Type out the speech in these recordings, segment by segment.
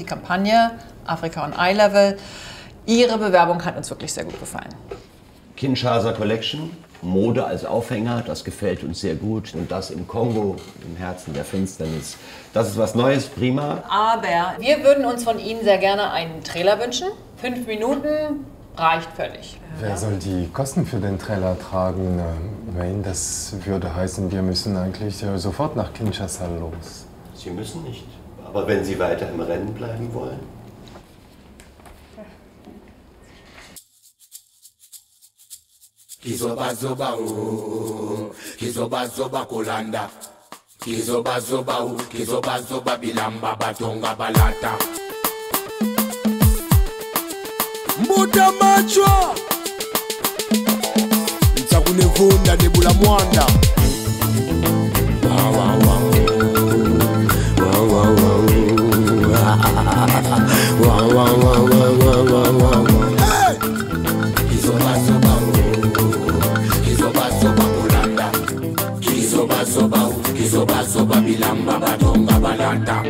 Kampagne, Afrika on Eye Level. Ihre Bewerbung hat uns wirklich sehr gut gefallen. Kinshasa Collection, Mode als Aufhänger, das gefällt uns sehr gut. Und das im Kongo, im Herzen der Finsternis. Das ist was Neues, prima. Aber wir würden uns von Ihnen sehr gerne einen Trailer wünschen. 5 Minuten reicht völlig. Wer soll die Kosten für den Trailer tragen? Wayne, das würde heißen, wir müssen eigentlich sofort nach Kinshasa los. Sie müssen nicht. Aber wenn Sie weiter im Rennen bleiben wollen. Kizoba zoba o, kizoba zoba kolanda, kizoba zoba o, kizoba zoba bilamba batonga balata. Mbuta macho, ntakune vunda nebula mwanda. Wow wow wow, wow wow wow, wow wow wow wow wow wow. Hey, kizoba zoba o. Kizoba zoba bilamba batonga balata.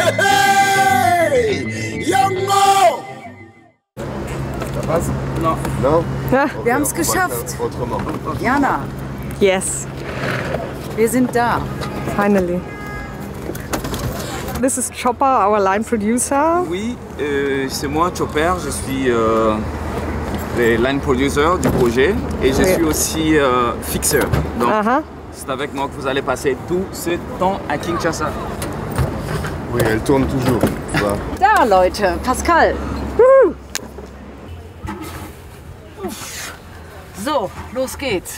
Hey! Jungo! Was? No. No? Ja, wir haben es geschafft. Jana, Yes, wir sind da. finally. This is Chopper, our line producer. Oui, c'est moi Chopper, je suis le line producer du projet et je suis aussi fixeur. Donc c'est avec moi que vous allez passer tout ce temps à Kinshasa. Oui, elle tourne toujours. Da, Leute, Pascal. So, los geht's.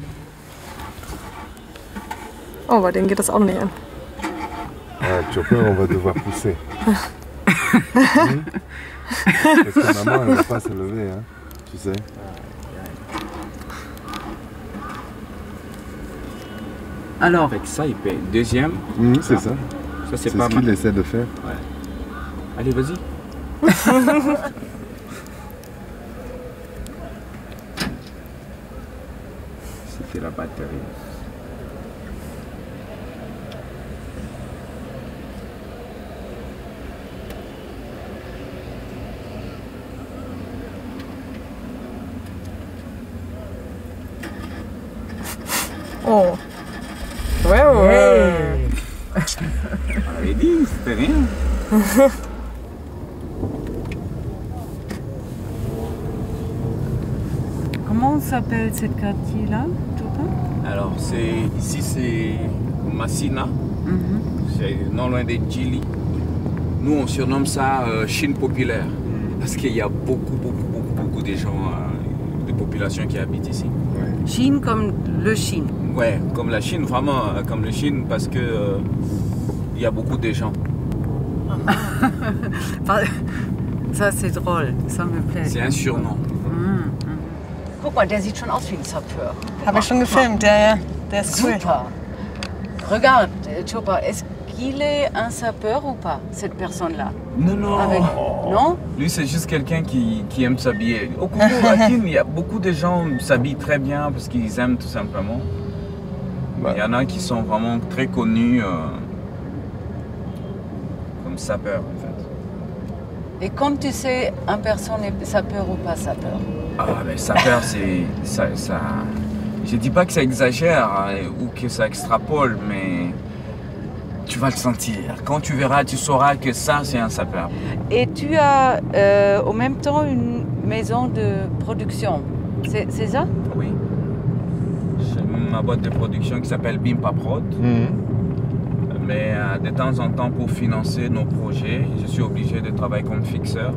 Oh, aber denen geht das auch nicht an. Ah, Chopper, on va devoir pousser. Parce que maman, elle ne va pas se lever, hein, tu sais. Alors avec ça, il paye. Deuxième. C'est ça. Ça c'est C'est pas ce mal. qu'il essaie de faire. Ouais. Allez, vas-y. C'était la batterie. Oh. J'avais dit, c'était rien. Comment s'appelle cette quartier-là, Alors, ici c'est Massina, c'est non loin de Djili. Nous on surnomme ça Chine populaire, parce qu'il y a beaucoup de gens, de populations qui habitent ici. Chine comme le Chine. Ouais, comme la Chine, vraiment comme le Chine, parce que il y a beaucoup de gens. Ça, c'est drôle, ça me plaît. C'est un surnom. Guck mal, der sieht schon aus wie ein Sapeur. Habe ich schon gefilmt, ja. Der ist cool. Super. Regarde, Chopper, est-ce qu'il est un sapeur ou pas, cette personne-là? Non, non. Non? Lui, c'est juste quelqu'un qui aime s'habiller. Au Congo, à Kin, il y a beaucoup de gens qui s'habillent très bien parce qu'ils aiment tout simplement. Il y en a qui sont vraiment très connus comme sapeurs, en fait. Et comme tu sais, une personne est sapeur ou pas sapeur? Ah, mais sapeur, c'est... Ça... Je dis pas que ça exagère ou que ça extrapole, mais tu vas le sentir. Quand tu verras, tu sauras que ça, c'est un sapeur. Et tu as en même temps une maison de production, c'est ça? Oui. J'ai ma boîte de production qui s'appelle Bimpa Prod. Mais de temps en temps, pour financer nos projets, je suis obligé de travailler comme fixeur.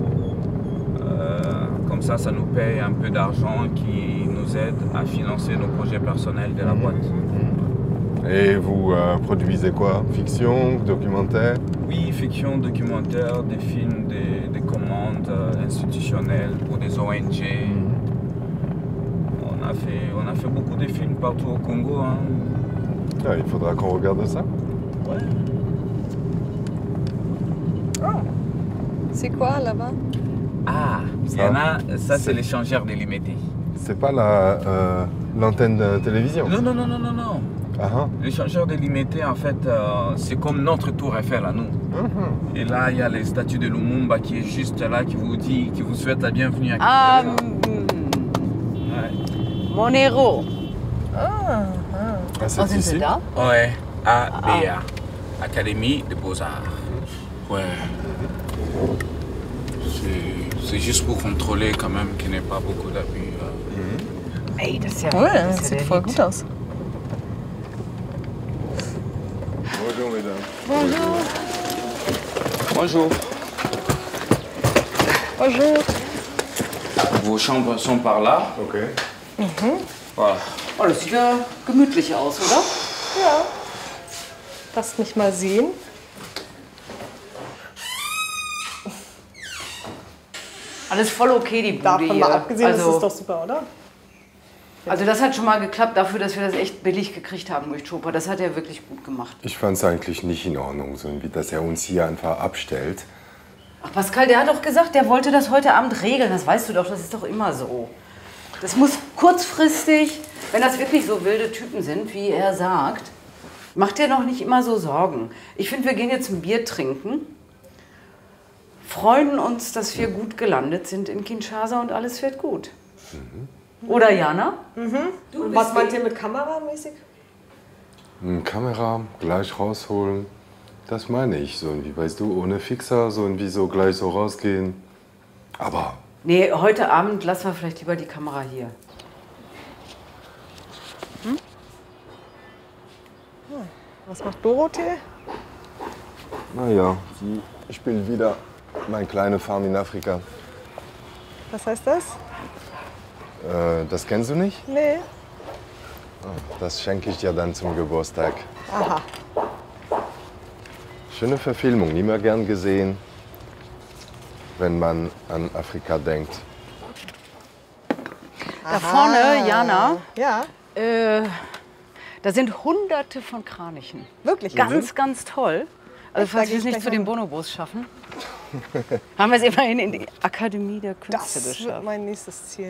Comme ça nous paye un peu d'argent qui nous aide à financer nos projets personnels de la boîte. Et vous produisez quoi? Fiction, documentaire? Oui, fiction, documentaire, des films, des commandes institutionnelles pour des ONG. On a fait beaucoup de films partout au Congo. Hein. Ah, il faudra qu'on regarde ça. Ouais. Oh. C'est quoi là-bas? Ah, il y en a, ça c'est l'échangeur délimité. C'est pas l'antenne de télévision? Non, non, non, non, non, non. Les changeurs délimité, en fait, c'est comme notre tour Eiffel à nous. Et là, il y a les statues de Lumumba qui est juste là, qui vous dit, qui vous souhaite la bienvenue à Mon héros. C'est Wo sind ici? Sie da? Ouais, ABA, Académie des Beaux-Arts. Ouais. C'est juste pour contrôler quand même qu'il n'y ait pas beaucoup d'abus. Ey, das ist ja, Cool, das ist das ja sieht der voll Hit. gut aus. Bonjour, mesdames. Bonjour. Bonjour. Vos chambres sont par là. Ok. Voilà. Oh, das sieht ja gemütlich aus, oder? Ja. Lasst mich mal sehen. Alles voll okay, die Bude Davon hier. mal abgesehen, das also, ist doch super, oder? also das hat schon mal geklappt, dafür, dass wir das echt billig gekriegt haben durch Chopin. Das hat er wirklich gut gemacht. Ich fand es eigentlich nicht in Ordnung, so wie dass er uns hier einfach abstellt. Ach, Pascal, der hat doch gesagt, der wollte das heute Abend regeln. Das weißt du doch, das ist doch immer so. Das muss kurzfristig, wenn das wirklich so wilde Typen sind, wie er sagt, macht er noch nicht immer so Sorgen. Ich finde, wir gehen jetzt ein Bier trinken, freuen uns, dass wir gut gelandet sind in Kinshasa und alles wird gut. Oder, Jana? Und was meint ihr mit kameramäßig? Eine Kamera gleich rausholen, das meine ich. So irgendwie, weißt du, ohne Fixer, so irgendwie so gleich so rausgehen. Aber Nee, heute Abend lassen wir vielleicht lieber die Kamera hier. Was macht Dorothee? naja, sie spielt wieder meine kleine Farm in Afrika. Was heißt das? Das kennst du nicht? Nee. Das schenke ich dir dann zum Geburtstag. Aha. Schöne Verfilmung, nie mehr gern gesehen, wenn man an Afrika denkt. Da vorne, Jana, Ja, da sind Hunderte von Kranichen. wirklich. Ganz, ganz toll. Also falls da wir es geh ich nicht gleich zu den hin. Bonobos schaffen, haben wir es immerhin in die Akademie der Künste Das wird geschafft. mein nächstes Ziel.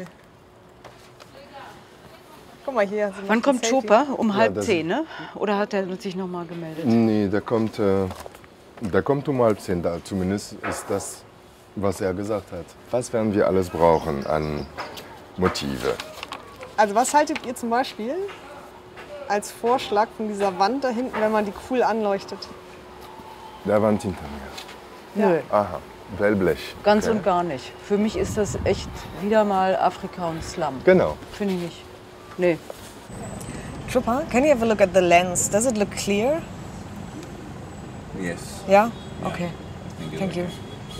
Guck mal hier. sie Wann macht kommt ein Selfie. Chopin? Um halb das- 10, ne? Oder hat er sich noch mal gemeldet? Nee, der kommt um 9:30. Da zumindest ist das, was er gesagt hat. Was werden wir alles brauchen an Motive? Also was haltet ihr zum Beispiel als Vorschlag von dieser Wand da hinten, wenn man die cool anleuchtet? Der Wand hinter mir. Nö, Aha, Wellblech. ganz Okay. und gar nicht. Für mich ist das echt wieder mal Afrika und Slum. Genau. Finde ich nicht. Nee. Chopin, can you have a look at the lens? Does it look clear? Yes. Ja? Okay. Thank you.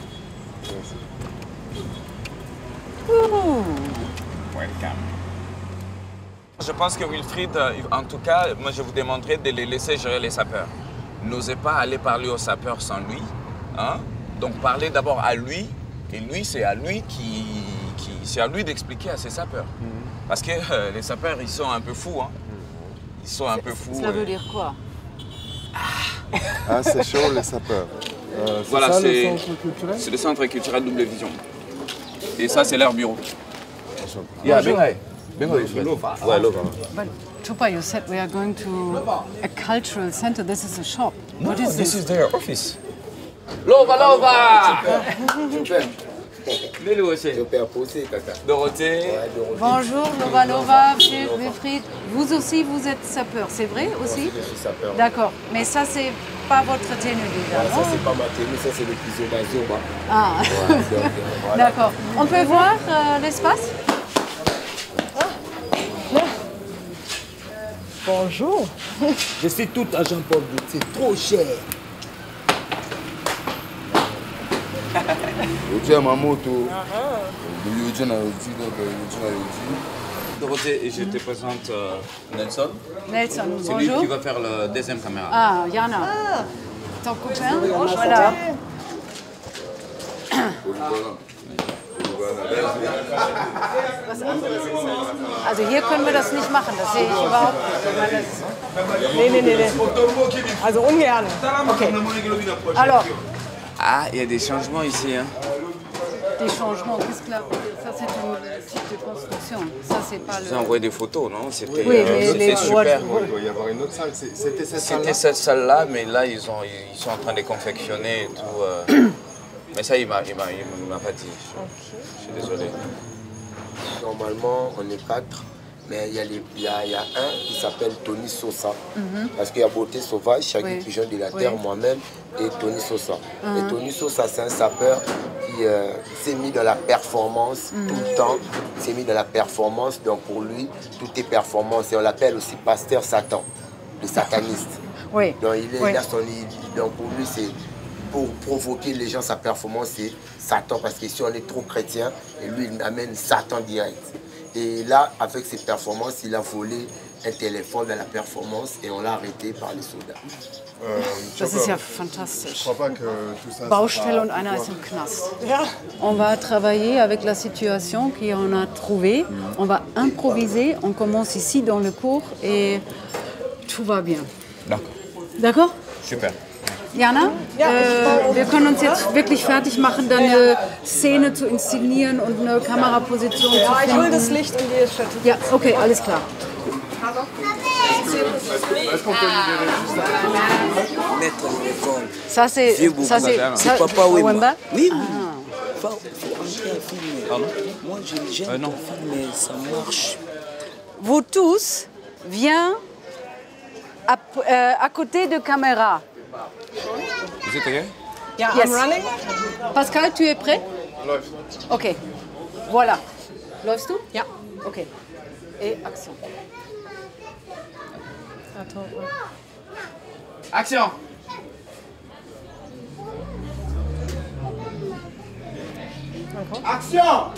Welcome. Je pense que Wilfried, en tout cas, moi je vous demanderai de les laisser gérer les sapeurs. N'osez pas aller parler aux sapeurs sans lui. Hein? Donc parlez d'abord à lui, et lui, c'est à lui c'est à lui d'expliquer à ses sapeurs. Parce que les sapeurs, ils sont un peu fous. Hein? Ils sont un peu fous. Cela veut dire quoi? Ah, c'est chaud, les sapeurs. Voilà, ça, le c'est centre culturel? c'est le centre culturel Double Vision. Et ça, c'est leur bureau. But Chopin, you said we are going to a cultural center. This is a shop. What is this? is their office. Lova, Lova! Dorothée. Bonjour, Lova Lova, Wilfried. Vous aussi, vous êtes sapeur, c'est vrai aussi? Je suis sapeur. D'accord, mais ça, c'est pas votre tenue déjà, Ça, non? c'est pas ma tenue, ça, c'est le Kizoba Zoba. Ah, Donc, voilà. d'accord. On peut voir l'espace? Bonjour. Je suis tout à Jean-Paul II, c'est trop cher. Ujia Mamoto. Ujia na Yoji, donc Ujia na Yoji. Dorothée, et je te présente Nelson. Nelson, C'est lui bonjour. qui va faire la deuxième caméra. Ah, Jana. Ton copain? Voilà. Was anderes ist das. Also hier können wir das nicht machen, das sehe ich überhaupt nicht. Ich meine, Nee. Also ungern. Okay. alors, Ah, il y a des changements ici. Hein. des changements. Qu'est-ce que là? Ça, c'est un type de construction. Ça, c'est pas Je le... vous ai envoyé des photos, non? C'était Oui, mais les super. Il doit y avoir une autre salle. C'était cette salle-là. C'était cette salle-là, mais là, ils sont en train de confectionner et tout. Mais ça, il m'a pas dit. Je suis désolé. Normalement, on est 4, mais il y a un qui s'appelle Tony Sosa. Parce qu'il y a Beauté Sauvage, Shaggy Pigeon de la Terre, moi-même, et Tony Sosa. Et Tony Sosa, c'est un sapeur qui s'est mis dans la performance tout le temps. Il s'est mis dans la performance, donc pour lui, tout est performance. Et on l'appelle aussi Pasteur Satan, le sataniste. Oui. Donc, il a son idée. Donc pour lui, c'est pour provoquer les gens, sa performance, c'est Satan. Parce que si on est trop chrétien, et lui, il amène Satan direct. Et là, avec ses performances, il a volé un téléphone dans la performance et on l'a arrêté par les soldats. Das ist ja fantastisch. Je crois pas que tout ça. Baustelle und einer ist im Knast. On va travailler avec la situation qu'on a trouvée. On va improviser. On commence ici dans le cours et tout va bien. D'accord. D'accord? Super. Jana, wir können uns jetzt wirklich fertig machen, dann eine Szene zu inszenieren und eine Kameraposition zu Ja, ich hole das finden. Licht und die Stativ. Ja, okay, alles klar. Est-ce qu'on peut libérer juste ça? Mettre en zone. Ça, C'est Papa Wemba. Wemba? Oui, oui. Faut entrer à filmer. Pardon? Moi, j'aime non. filmer, ça marche. Vous tous, viens à côté de caméra. Is it okay? Ja, Yes. I'm running. Pascal, tu es prêt? Läuft. Ok. Voilà. Läufst du? Ja. Ok. Et action. Attends. Action! Action!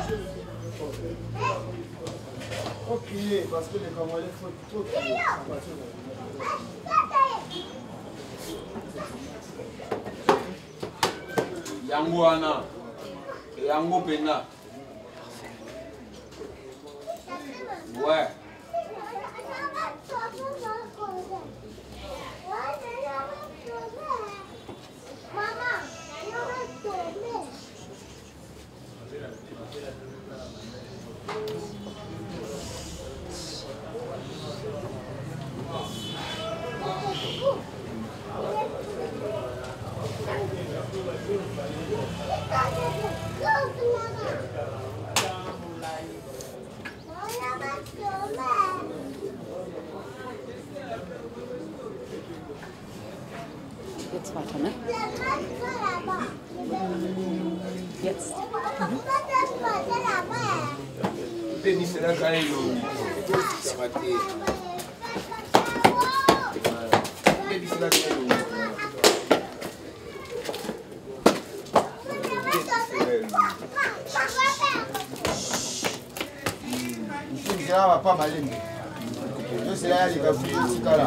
Ok, parce que les Congolais font trop de Yango Ana. Yango Pena. Ouais. Jetzt weiter, ne? Jetzt. pas mal. Je sais là, il va fouiller ce cas-là.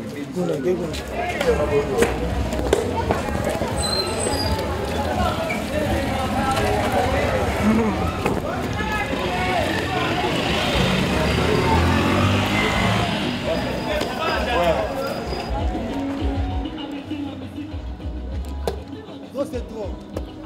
C'est trop.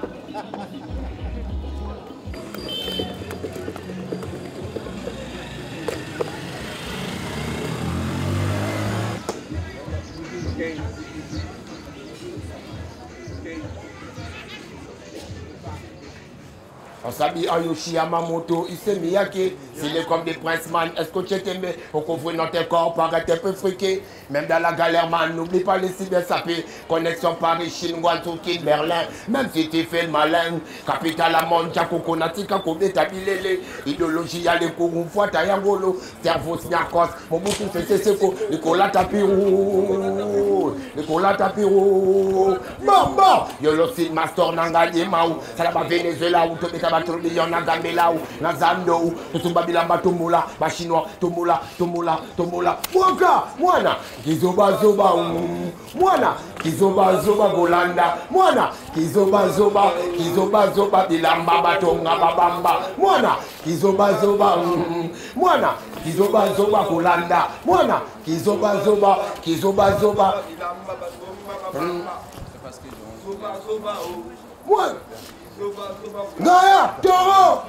On s'habille en Yoshi Yamamoto, il s'est mis à qui? S'il est comme des princes man, est-ce que tu es aimé? Pour couvrir notre corps, pour arrêter un peu friqué. Même dans la galère man, n'oublie pas les cybersapés. Connexion Paris-Chine, Guadeloupe, Berlin. Même si tu fais le malin. Capital à monde, Tchako, Natika, Kobe, Tabilele. Idéologie, y'a les courants, fois, Tayangolo. Cerveau, Sniakos, Mobutu, Seko, Nicolas Tapirou. Nicolas Tapirou. Bon, yo le site master Nangali Mau. Ça là-bas, Venezuela, ou tout est battu, yon a Gambela, ou Nazando, tout Babilamba, Tumula, Machinois, Tumula, Mwaka, Mwana, Kizoba Zoba, Mwana, Kizoba Zoba Golanda, Mwana, Kizoba Zoba, Bilamba, Batonga, Babamba, Mwana, Kizoba Zoba, Mwana, Kizoba Zoba Golanda, Mwana, Kizoba Zoba, Mwana. Gaya, Toro.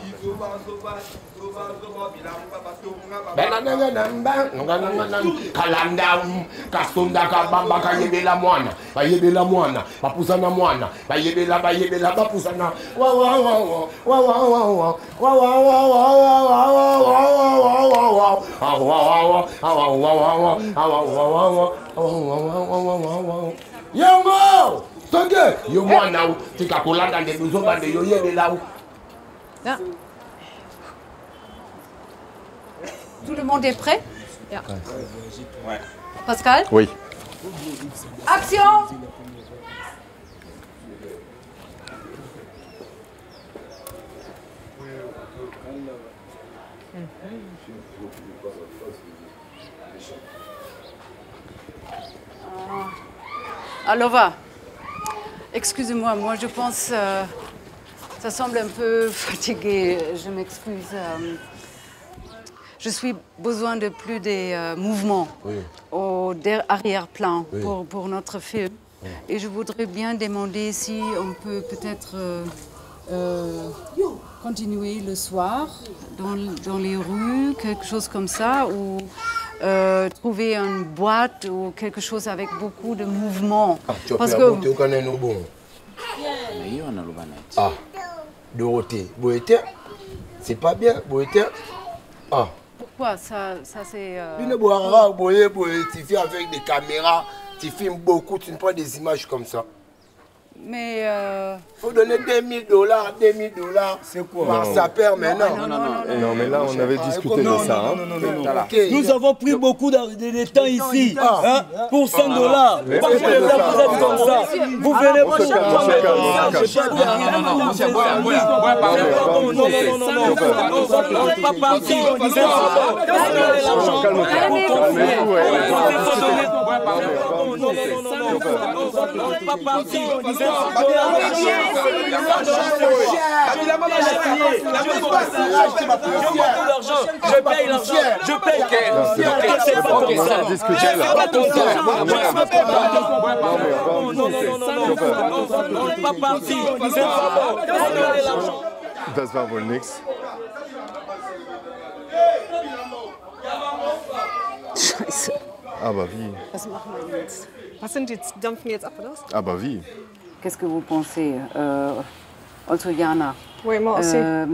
Kalandam, Kasunda Kabamba Kayebela Mwana, Bayebela Mwana, Bapusana Mwana, Bayebela Bapusana, Yongo! Songe! Yo Mwana, Tikakolanda de Luzoba de Yoyebela. Tout le monde est prêt? Ja. Ouais. Pascal? Oui. Action! Alova, excusez-moi, moi je pense, ça semble un peu fatigué, je m'excuse. Je suis besoin de plus des mouvements au arrière-plan pour notre film. Et je voudrais bien demander si on peut peut-être continuer le soir dans les rues, quelque chose comme ça, ou trouver une boîte ou quelque chose avec beaucoup de mouvements. Parce que... Ah, Dorothée, Boété, c'est pas bien, Boété. Ah. Pourquoi ça c'est... Tu fais avec des caméras, tu filmes beaucoup, tu ne prends des images comme ça. Mais... faut donner $2000, $2000. C'est quoi? Ça perd maintenant. Non, mais là, on avait discuté de ça. Hein. Nous avons pris beaucoup de temps ici. Hein, pour $100. Parce que là, vous êtes comme ça. Vous venez pour chaque fois. Je paye l'argent. Je paye. Das war wohl nix. Scheiße. Aber wie? Was machen wir jetzt? Was sind jetzt? Dampfen jetzt ab, oder was? Aber wie? Qu'est-ce que vous pensez? Also Jana. Oui, moi aussi.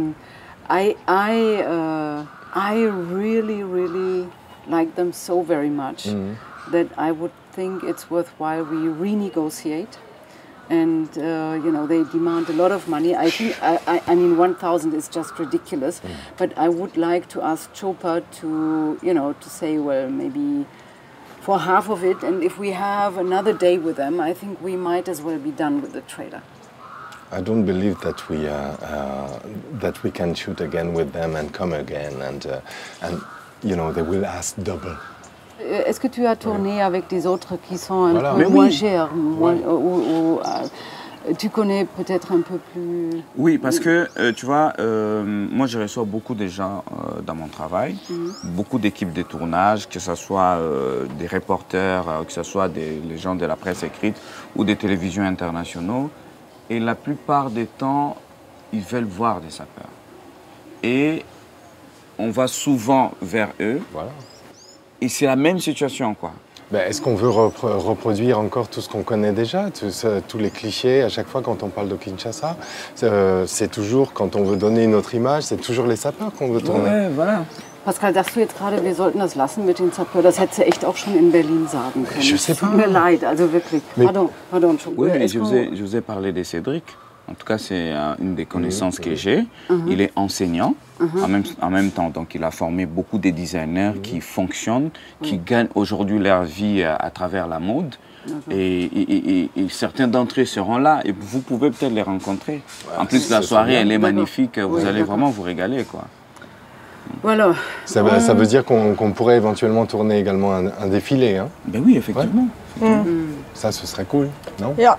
I really like them so very much that I would think it's worthwhile we renegotiate. And they demand a lot of money. I think I mean 1,000 is just ridiculous. But I would like to ask Chopra to to say, well, maybe for half of it, and if we have another day with them, I think we might as well be done with the trailer. I don't believe that we can shoot again with them and come again, and they will ask double. Est-ce que tu as tourné avec des autres qui sont un peu moins chers, ou tu connais peut-être un peu plus... Oui, parce que, tu vois, moi je reçois beaucoup de gens dans mon travail, beaucoup d'équipes de tournage, que ce soit des reporters, que ce soit les gens de la presse écrite ou des télévisions internationaux. Et la plupart des temps, ils veulent voir des sapeurs. Et on va souvent vers eux. Voilà. Et c'est la même situation, quoi. Est-ce qu'on veut reproduire encore tout ce qu'on connaît déjà, tous les clichés à chaque fois quand on parle de Kinshasa? C'est toujours, quand on veut donner une autre image, c'est toujours les sapeurs qu'on veut tourner. Ouais, voilà. Pascal, sagst du jetzt gerade, wir sollten das lassen mit den Sapeurs? Das hättest du echt auch schon in Berlin sagen können. Je sais pas. Tut mir leid, also wirklich. Pardon. Oui, mais je vous ai parlé de Cédric. En tout cas, c'est une des connaissances que j'ai. Il est enseignant en même temps. Donc, il a formé beaucoup de designers qui fonctionnent, qui gagnent aujourd'hui leur vie à travers la mode. Et certains d'entre eux seront là et vous pouvez peut-être les rencontrer. En plus, la soirée, elle est magnifique. Vous allez vraiment vous régaler, quoi. Voilà. Ça veut dire qu'on pourrait éventuellement tourner également un défilé, hein? Ben oui, effectivement. Ça, ce serait cool, non? Ja.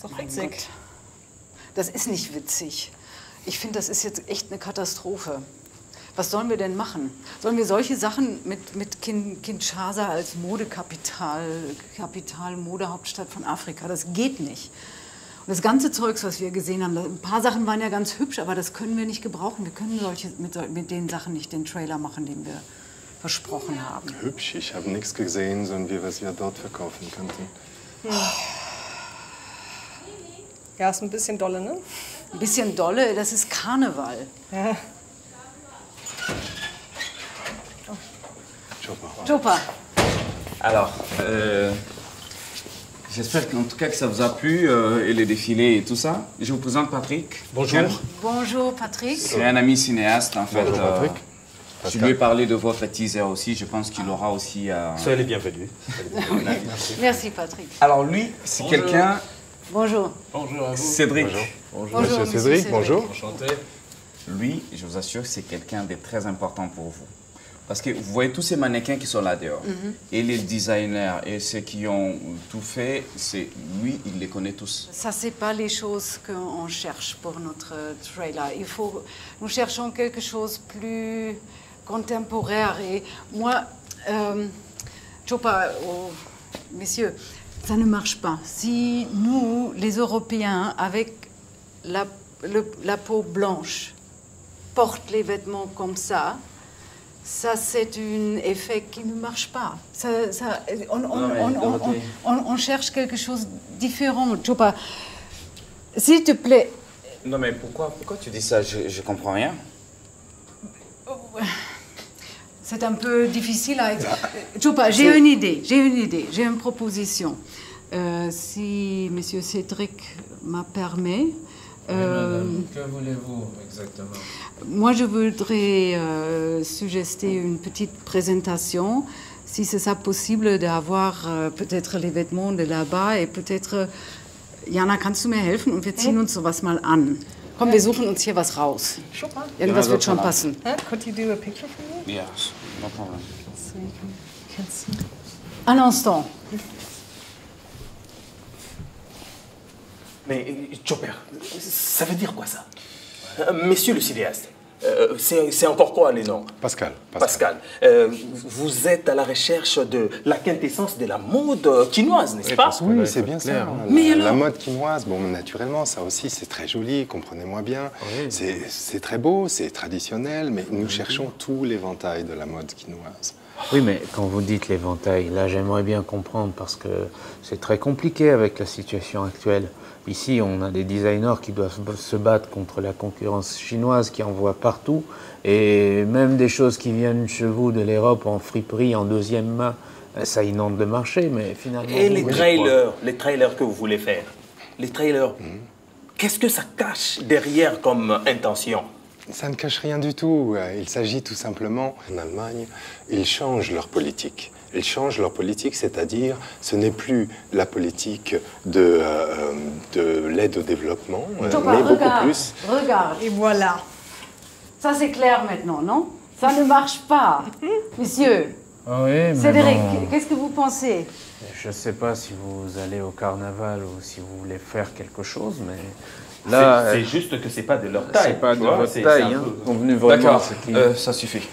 ist doch Mein witzig. Gott. Das ist nicht witzig. Ich finde, das ist jetzt echt eine Katastrophe. Was sollen wir denn machen? Sollen wir solche Sachen mit Kinshasa als Modekapital, Modehauptstadt von Afrika, das geht nicht. Und das ganze Zeugs, was wir gesehen haben, ein paar Sachen waren ja ganz hübsch, aber das können wir nicht gebrauchen. Wir können mit den Sachen nicht den Trailer machen, den wir versprochen haben. Hübsch, ich habe nichts gesehen, so wie was wir dort verkaufen könnten. Ja, ist ein bisschen dolle, ne? Ein bisschen dolle, das ist Karneval. Ja. Chopin. Alors, j'espère qu'en tout cas que ça vous a plu et les défilés et tout ça. Je vous présente Patrick. Bonjour. Bonjour Patrick. C'est un ami cinéaste en fait. Bonjour, Patrick. Je lui ai parlé de votre teaser aussi. Je pense qu'il aura aussi. Soyez les bienvenus. Merci Patrick. Alors lui, c'est quelqu'un. Bonjour. Bonjour à vous. Cédric. Bonjour, Monsieur Cédric, bonjour. Enchanté. Lui, je vous assure que c'est quelqu'un de très important pour vous. Parce que vous voyez tous ces mannequins qui sont là dehors, et les designers, et ceux qui ont tout fait, c'est lui, il les connaît tous. Ça, c'est pas les choses qu'on cherche pour notre trailer. Nous cherchons quelque chose de plus contemporain. Et moi, Chopin, messieurs, ça ne marche pas. Si nous, les Européens, avec la peau blanche, portent les vêtements comme ça, c'est un effet qui ne marche pas. On cherche quelque chose de différent. Chopin, s'il te plaît. Non mais pourquoi tu dis ça? Je comprends rien. C'est un peu difficile à expliquer. Chopin, j'ai une idée, j'ai une proposition. Si Monsieur Cédric me permet. Que voulez-vous exactement? Moi, je voudrais suggérer une petite présentation, si c'est ça possible, d'avoir peut-être les vêtements de là-bas et peut-être, Jana, kannst du mir helfen und wir ziehen uns sowas mal an. Komm, wir suchen uns hier was raus. Irgendwas wird schon passen. Could you do a picture for me? Yes, no problem. So you can see. Un instant. Mais Chopper, ça veut dire quoi ça? Monsieur le cinéaste, c'est encore quoi les noms? Pascal. Pascal, vous êtes à la recherche de la quintessence de la mode quinoise, n'est-ce pas? Oui, c'est bien ça. Mais La mode quinoise, bon, naturellement, ça aussi, c'est très joli, comprenez-moi bien. Oui. C'est très beau, c'est traditionnel, mais nous cherchons tout l'éventail de la mode quinoise. Oui, mais quand vous dites l'éventail, là, j'aimerais bien comprendre parce que c'est très compliqué avec la situation actuelle. Ici, on a des designers qui doivent se battre contre la concurrence chinoise qui envoie partout, et même des choses qui viennent chez vous de l'Europe en friperie, en deuxième main, ça inonde le marché, mais finalement... Et les trailers que vous voulez faire, les trailers, qu'est-ce que ça cache derrière comme intention? Ça ne cache rien du tout. Il s'agit tout simplement, en Allemagne, ils changent leur politique. Ils changent leur politique, c'est-à-dire, ce n'est plus la politique de l'aide au développement, mais beaucoup plus... Regarde, et voilà. Ça, c'est clair maintenant, non? Ça ne marche pas. Monsieur, Ah oui, mais Cédric, bon, qu'est-ce que vous pensez? je ne sais pas si vous allez au carnaval ou si vous voulez faire quelque chose, mais... Là, c'est juste que c'est pas de leur taille. c'est pas de tu vois, votre c'est taille, un hein. peu- Convenu vraiment, D'accord, ce qui- ça suffit.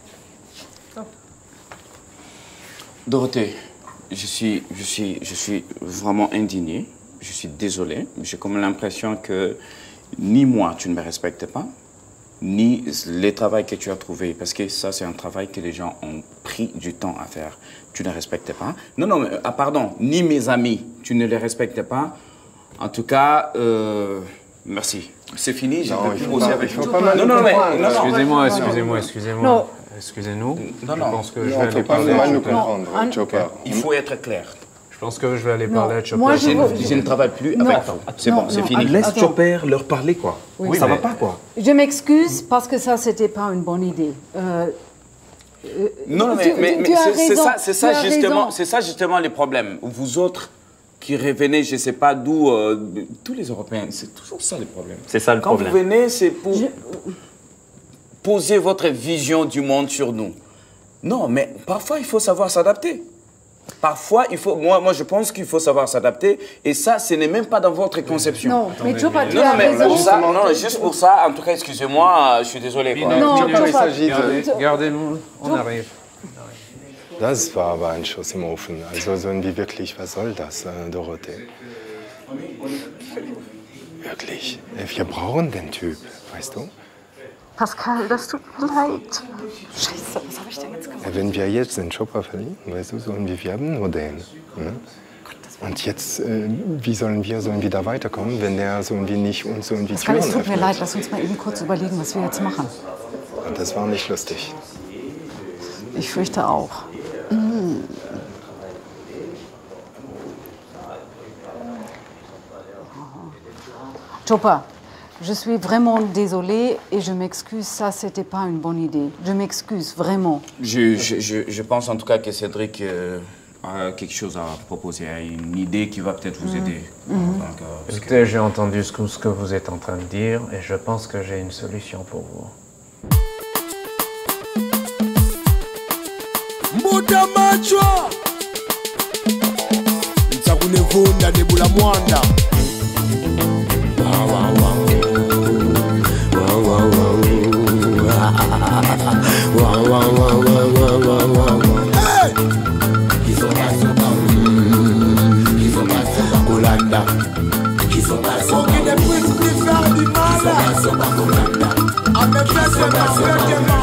Dorothée, je suis vraiment indigné. Je suis désolé. J'ai comme l'impression que ni moi, tu ne me respectes pas, ni le travail que tu as trouvé. Parce que ça, c'est un travail que les gens ont pris du temps à faire. Tu ne respectes pas. Non, mais, pardon, ni mes amis, tu ne les respectes pas. En tout cas, merci. C'est fini, je ne peux plus bosser avec vous. Excusez-moi. Non. Excusez-nous. Non, Je non. pense que je Non, vais faut aller pas parler mal à nous Chopper. comprendre, Chopper. Il faut être clair. Je pense que je vais aller parler à Chopper. moi, Je ne travaille plus avec vous. C'est bon, c'est fini. Laisse Attends. Chopper leur parler, quoi. Oui, ça mais- va pas, quoi. Je m'excuse parce que ça, c'était pas une bonne idée. Non, Tu- mais tu as raison, c'est tu as raison. ça justement les problèmes. Vous autres qui revenez, je ne sais pas d'où, tous les Européens, c'est toujours ça les problèmes. C'est ça le Quand problème. vous venez, c'est pour poser votre vision du monde sur nous. Non, mais parfois il faut savoir s'adapter. Parfois, moi, je pense qu'il faut savoir s'adapter. Et ça, ce n'est même pas dans votre conception. Non, mais Chopa, tu as raison. Juste pour ça, en tout cas, excusez-moi, je suis désolé. Quoi. Non, il s'agit de... Gardez-nous, on arrive. Das war aber ein Schuss im Ofen. Also so irgendwie wirklich, was soll das, Dorothee? Wirklich, wir brauchen den Typ, weißt du? Pascal, das tut mir leid. Scheiße, was habe ich denn jetzt gemacht? Wenn wir jetzt den Chopper verlieren, weißt du, so irgendwie, wir haben nur den. Ne? Und jetzt, wie sollen wir da weiterkommen, wenn der so irgendwie nicht uns so irgendwie Pascal, Türen es tut mir öffnet? leid, lass uns mal eben kurz überlegen, was wir jetzt machen. Und das war nicht lustig. Ich fürchte auch. Chopa, je suis vraiment désolée et je m'excuse, ça c'était pas une bonne idée. Je m'excuse vraiment. Je pense en tout cas que Cédric a quelque chose à proposer, a une idée qui va peut-être vous aider. Donc, Écoutez, j'ai entendu ce que vous êtes en train de dire et je pense que j'ai une solution pour vous. Muda machwa Nitakunevunda nebula mwanda Kolanda Aucune prise plus faire du mal Avec la